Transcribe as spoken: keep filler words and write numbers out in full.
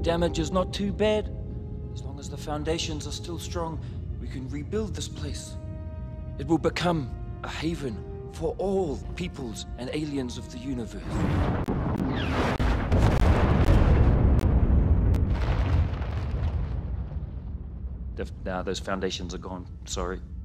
damage is not too bad. As long as the foundations are still strong, we can rebuild this place. It will become a haven for all peoples and aliens of the universe. Now those foundations are gone, sorry.